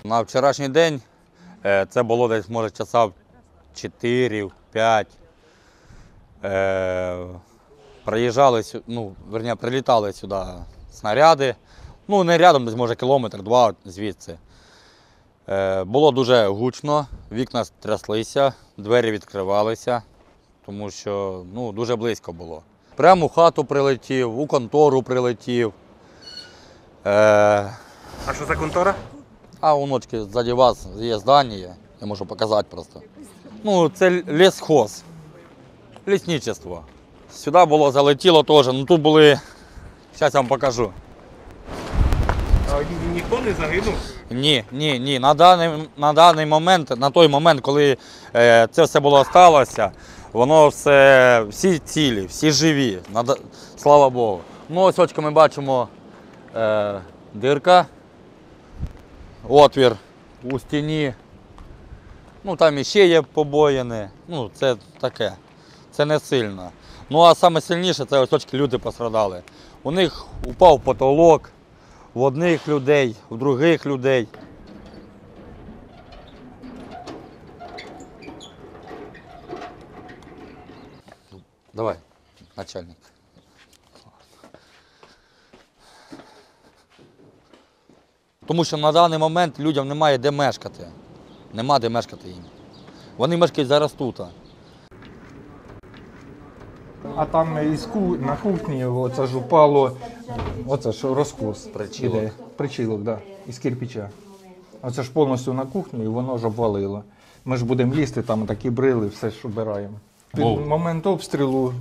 На вчорашній день це було десь, може, часа 4-5. Приїжджали, прилітали сюди снаряди. Ну, не рядом, десь, може, кілометр-два звідси. Було дуже гучно, вікна тряслися, двері відкривалися, тому що дуже близько було. Прямо в хату прилетів, у контору прилетів. А що за контора? А у ночки ззаді вас є здання, я можу показати просто. Це лісхоз, лісничество. Сюди було, залетіло теж, тут були, зараз я вам покажу. А ніхто не загинув? Ні. На даний момент, на той момент, коли це все було сталося, воно всі цілі, всі живі, слава Богу. Ось очки ми бачимо дирка, отвір у стіні, там іще є побоїни, це таке, це не сильно. А саме сильніше, це ось очки люди пострадали. У них упав потолок, в одних людей, в других людей. Давай, начальник. Тому що на даний момент людям немає де мешкати. Нема де мешкати їм. Вони мешкають зараз тут. А там на кухні оце ж упало, оце ж розкос. Причілок. Причілок, так, із кирпича. Оце ж повністю на кухню і воно ж обвалило. Ми ж будемо лізти, там такі брили, все ж обираємо. Під момент обстрілу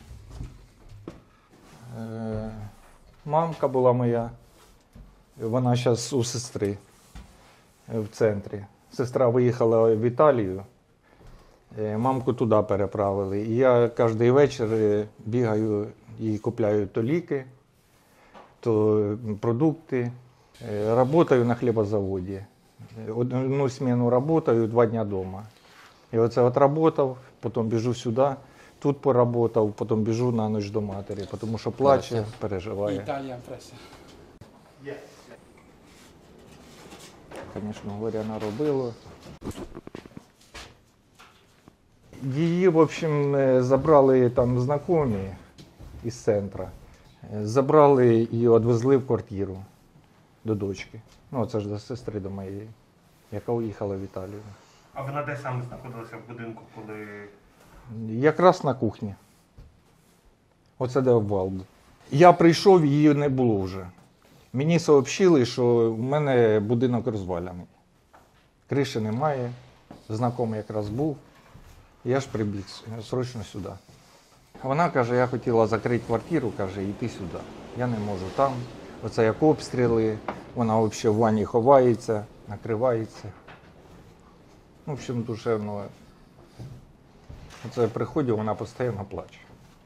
мамка була моя, вона зараз у сестри в центрі. Сестра виїхала в Італію. Мамку туди переправили. І я кожен вечір бігаю і купляю то ліки, то продукти. Працюю на хлібозаводі. Одну зміну працюю, 2 дні вдома. І оце працював, потім біжу сюди, тут поработав, потім біжу на ніч до матері, тому що плаче, переживає. Італія преса. Звісно, горя наробило. Її, в общем, забрали там знайомі із центру. Забрали і відвезли в квартиру до дочки. Це ж до сестри до моєї, яка уїхала в Італію. А вона де саме знаходилася в будинку, коли... Якраз на кухні. Оце де обвал. Я прийшов, її не було вже. Мені сообщили, що в мене будинок розвалений. Криші немає, знайомий якраз був. Я ж прибіг срочно сюди. Вона каже, я хотіла закрити квартиру, каже, йти сюди. Я не можу там. Оце як обстріли, вона взагалі в ванні ховається, накривається. В общем, душевно. Оце я приходжу, вона постійно плаче.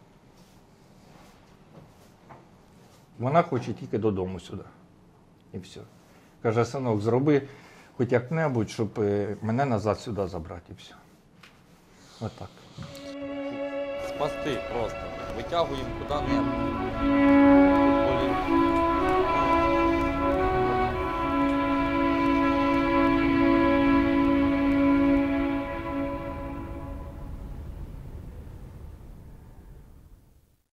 Вона хоче тільки додому сюди. І все. Каже, синок, зроби хоч як-небудь, щоб мене назад сюди забрати, і все. Отак. Спасти просто. Витягуємо куди-небудь.